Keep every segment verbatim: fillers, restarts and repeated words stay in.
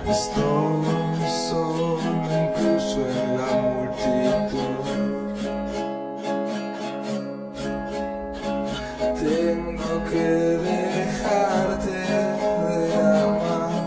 Estoy solo incluso en la multitud. Tengo que dejarte de amar.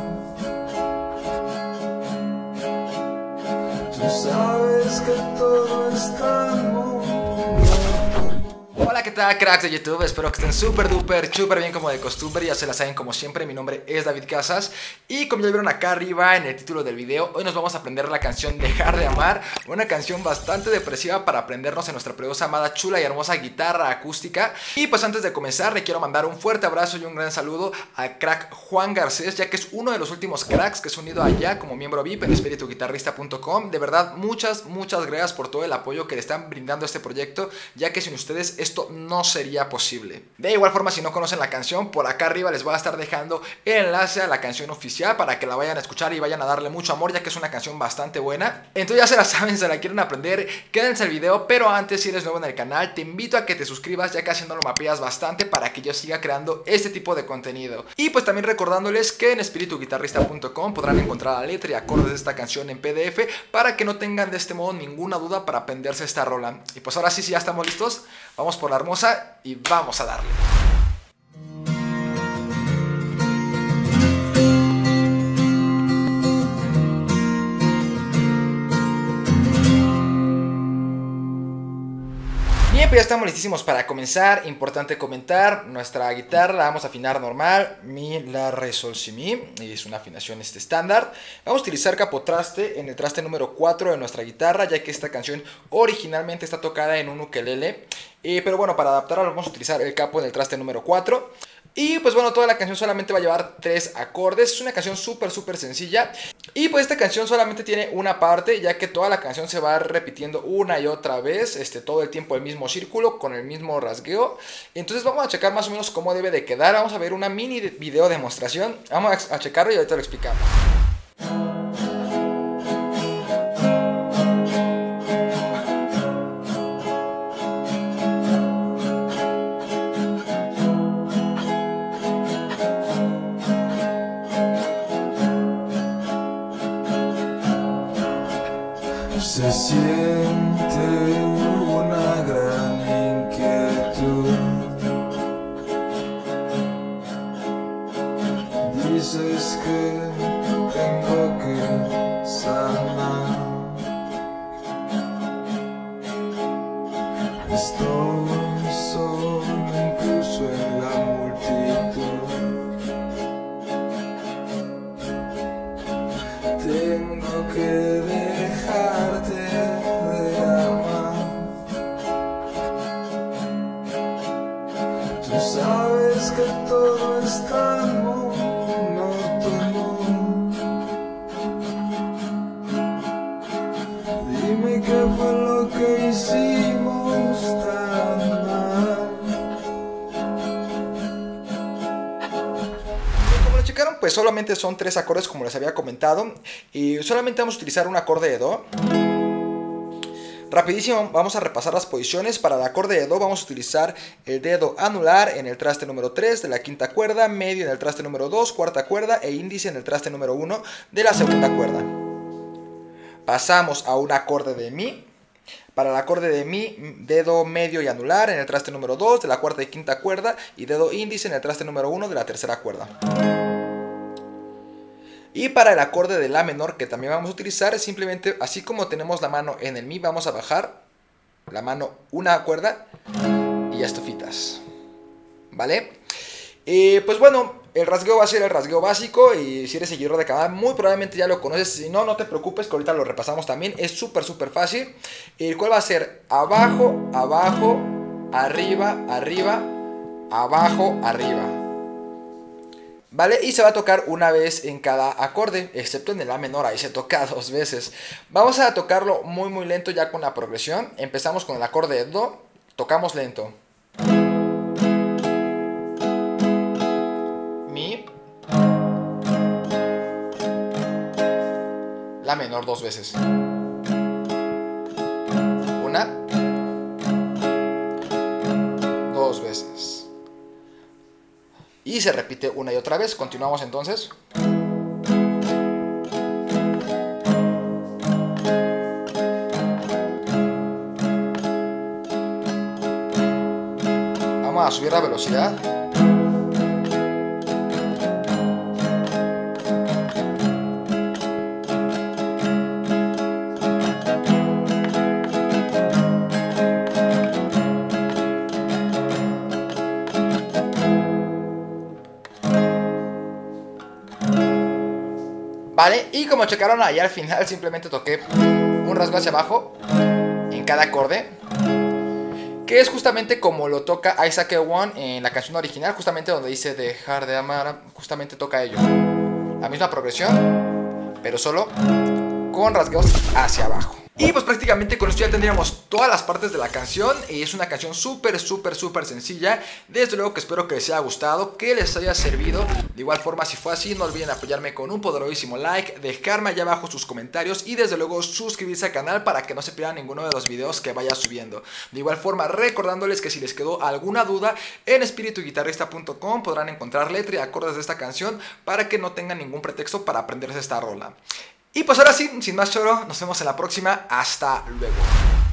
Tú sabes que todo está muy... Hola, ¿qué tal, cracks de YouTube? Espero que estén súper duper, súper bien como de costumbre. Ya se la saben, como siempre, mi nombre es David Casas. Y como ya vieron acá arriba en el título del video, hoy nos vamos a aprender la canción Dejar de Amar. Una canción bastante depresiva para aprendernos en nuestra preciosa, amada, chula y hermosa guitarra acústica. Y pues antes de comenzar, le quiero mandar un fuerte abrazo y un gran saludo al crack Juan Garcés, ya que es uno de los últimos cracks que se ha unido allá como miembro V I P en espíritu guitarrista punto com. De verdad, muchas, muchas gracias por todo el apoyo que le están brindando a este proyecto, ya que sin ustedes esto no sería posible. De igual forma, si no conocen la canción, por acá arriba les voy a estar dejando el enlace a la canción oficial para que la vayan a escuchar y vayan a darle mucho amor, ya que es una canción bastante buena. Entonces ya se la saben, se la quieren aprender, quédense el video. Pero antes, si eres nuevo en el canal, te invito a que te suscribas, ya que haciéndolo me apoyas bastante para que yo siga creando este tipo de contenido. Y pues también recordándoles que en espíritu guitarrista punto com podrán encontrar la letra y acordes de esta canción en P D F para que no tengan de este modo ninguna duda para aprenderse esta rola. Y pues ahora sí, sí, ya estamos listos, vamos por la hermosa y vamos a darle. Bien, pues ya estamos listísimos para comenzar. Importante comentar, nuestra guitarra la vamos a afinar normal, mi, la, re, sol, si, mi, y es una afinación este estándar. Vamos a utilizar capotraste en el traste número cuatro de nuestra guitarra, ya que esta canción originalmente está tocada en un ukelele, eh, pero bueno, para adaptarla vamos a utilizar el capo en el traste número cuatro. Y pues bueno, toda la canción solamente va a llevar tres acordes. Es una canción súper súper sencilla. Y pues esta canción solamente tiene una parte, ya que toda la canción se va repitiendo una y otra vez, este, todo el tiempo el mismo círculo con el mismo rasgueo. Entonces vamos a checar más o menos cómo debe de quedar. Vamos a ver una mini video demostración. Vamos a checarlo y ahorita lo explicamos. Se siente una gran inquietud. Dices que tengo que sanar. Estoy solo incluso en la multitud. Tengo que dejarte de amar. Tú sabes que todo está monótono. Dime qué fue lo que hicimos tan mal. Como lo checaron, pues solamente son tres acordes, como les había comentado, y solamente vamos a utilizar un acorde de do. Rapidísimo, vamos a repasar las posiciones. Para el acorde de do vamos a utilizar el dedo anular en el traste número tres de la quinta cuerda, medio en el traste número dos, cuarta cuerda, e índice en el traste número uno de la segunda cuerda. Pasamos a un acorde de mi. Para el acorde de mi, dedo medio y anular en el traste número dos de la cuarta y quinta cuerda, y dedo índice en el traste número uno de la tercera cuerda. Y para el acorde de la menor, que también vamos a utilizar, es simplemente así como tenemos la mano en el mi, vamos a bajar la mano una cuerda y ya estufitas, ¿vale? Eh, pues bueno, el rasgueo va a ser el rasgueo básico, y si eres seguidor de canal muy probablemente ya lo conoces. Si no, no te preocupes, que ahorita lo repasamos también. Es súper súper fácil. El cual va a ser abajo, abajo, arriba, arriba, abajo, arriba, ¿vale? Y se va a tocar una vez en cada acorde, excepto en el la menor, ahí se toca dos veces. Vamos a tocarlo muy muy lento ya con la progresión. Empezamos con el acorde de do, tocamos lento. Mi, la menor dos veces. Una, dos veces. Y se repite una y otra vez. Continuamos entonces. subir la velocidad. Vale, y como checaron ahí al final, simplemente toqué un rasgo hacia abajo en cada acorde, que es justamente como lo toca Isaac Ewan en la canción original, justamente donde dice dejar de amar, justamente toca ello. La misma progresión, pero solo con rasgueos hacia abajo. Y pues prácticamente con esto ya tendríamos todas las partes de la canción. Y es una canción súper, súper, súper sencilla. Desde luego que espero que les haya gustado, que les haya servido. De igual forma, si fue así, no olviden apoyarme con un poderosísimo like, dejarme allá abajo sus comentarios y desde luego suscribirse al canal para que no se pierdan ninguno de los videos que vaya subiendo. De igual forma, recordándoles que si les quedó alguna duda, en espíritu guitarrista punto com podrán encontrar letra y acordes de esta canción para que no tengan ningún pretexto para aprenderse esta rola. Y pues ahora sí, sin más choro, nos vemos en la próxima. Hasta luego.